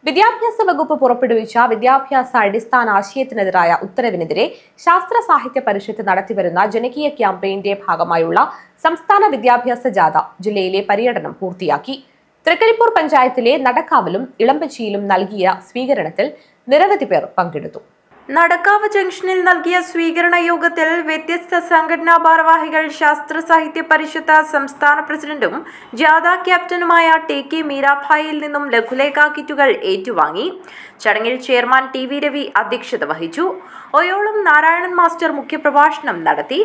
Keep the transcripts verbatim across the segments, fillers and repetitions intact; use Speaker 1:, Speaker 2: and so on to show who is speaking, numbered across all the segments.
Speaker 1: വിദ്യാഭ്യാസ വകുപ്പ് പുറപ്പെടുവിച്ച വിദ്യാഭ്യാസ അടിസ്ഥാന ആശയത്തിനെതിരായ ഉത്തരവിനെതിരെ ശാസ്ത്ര സാഹിത്യ പരിഷത്ത് നടത്തിവരുന്ന ജനകീയ ക്യാമ്പയിന്റെ ഭാഗമായുള്ള സംസ്ഥാന വിദ്യാഭ്യാസ ജാഥ ജില്ലയിലെ പര്യടനം പൂർത്തിയാക്കി. തൃക്കരിപ്പൂർ പഞ്ചായത്തിലെ നടക്കാവിലും ഇളമ്പച്ചിയിലും നൽകിയ സ്വീകരണത്തിൽ നിരവധി പേർ പങ്കെടുത്തു. നടക്കാവ് ജംഗ്ഷനിൽ നൽകിയ സ്വീകരണ യോഗത്തിൽ വ്യത്യസ്ത സംഘടനാ ഭാരവാഹികൾ ശാസ്ത്ര സാഹിത്യ പരിഷത്ത് സംസ്ഥാന പ്രസിഡന്റും ജാഥ ക്യാപ്റ്റനുമായ ടി കെ മീരാഭായിൽ നിന്നും ലഘുലേഖ കിറ്റുകൾ ഏറ്റുവാങ്ങി. ചടങ്ങിൽ ചെയർമാൻ ടി വി രവി അധ്യക്ഷത വഹിച്ചു. ഒയോളം നാരായണൻ മാസ്റ്റർ മുഖ്യപ്രഭാഷണം നടത്തി.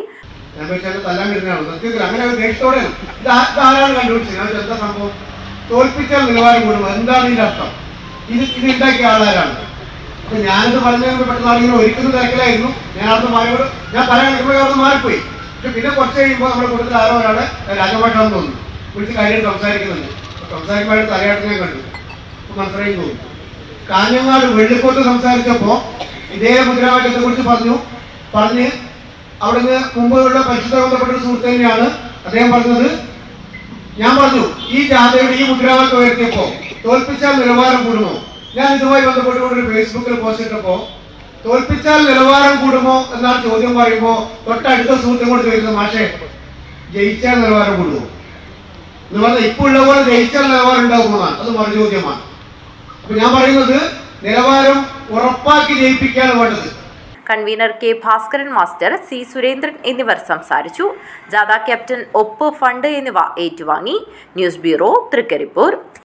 Speaker 2: ഞാനത് പറഞ്ഞത് പെട്ടെന്ന് ഒരിക്കലും തിരക്കിലായിരുന്നു. ഞാൻ അവിടുന്ന് മാറിയോട് ഞാൻ പറയാൻ അവിടെ മാറിപ്പോയി. പക്ഷെ പിന്നെ കുറച്ച് കഴിയുമ്പോൾ നമ്മുടെ കൂട്ടത്തിൽ ആരോ ഒരാളെ രാജമാഷാണെന്ന് തോന്നുന്നു വിളിച്ച് കാര്യമായിട്ട് സംസാരിക്കുന്നുണ്ട്. സംസാരിക്കുമ്പോൾ തലയാട്ടിനെ കണ്ടു മനസ്സിലായി തോന്നുന്നു. കാഞ്ഞങ്ങാട് വെള്ളിക്കോട്ട് സംസാരിച്ചപ്പോൾ ഇതേ മുദ്രാവാക്യത്തെ കുറിച്ച് പറഞ്ഞു പറഞ്ഞ് അവിടുന്ന് മുമ്പുള്ള പരിശുദ്ധ ബന്ധപ്പെട്ട സുഹൃത്ത് തന്നെയാണ് അദ്ദേഹം പറഞ്ഞത്. ഞാൻ പറഞ്ഞു ഈ ജാഥയുടെ ഈ മുദ്രാവാക്യം ഉയർത്തിയപ്പോൾ തോൽപ്പിച്ചാൽ നിലവാരം കൂടുമോ? ഞാൻ ഇതുമായി ബന്ധപ്പെട്ടുകൊണ്ട് ഫേസ്ബുക്കിൽ പോസ്റ്റ് ഇട്ടപ്പോൾ തോൽപ്പിച്ചാൽ നിലവാരം കൂടുമോ എന്നാണ് ചോദ്യം പറയുമ്പോൾ തൊട്ടടുത്ത സുഹൃത്തുക്കളോട് ചോദിക്കുന്നത് മാഷേ ജയിച്ചാൽ നിലവാരം കൂടുമോ എന്ന് പറഞ്ഞാൽ ഇപ്പോൾ ഉള്ള പോലെ ജയിച്ചാൽ നിലവാരം ഉണ്ടാകുമെന്നാണ്. അത് മറു ചോദ്യമാണ്. അപ്പൊ ഞാൻ പറയുന്നത് നിലവാരം ഉറപ്പാക്കി ജയിപ്പിക്കാണ് വേണ്ടത്.
Speaker 1: Convener K Bhaskaran master, C Surendran എന്നിവർ സംസാരിച്ചു. ജാഥ ക്യാപ്റ്റൻ ഒപ്പ് ഫണ്ട് എന്നിവ ഏറ്റുവാങ്ങി. News bureau, Trikaripur.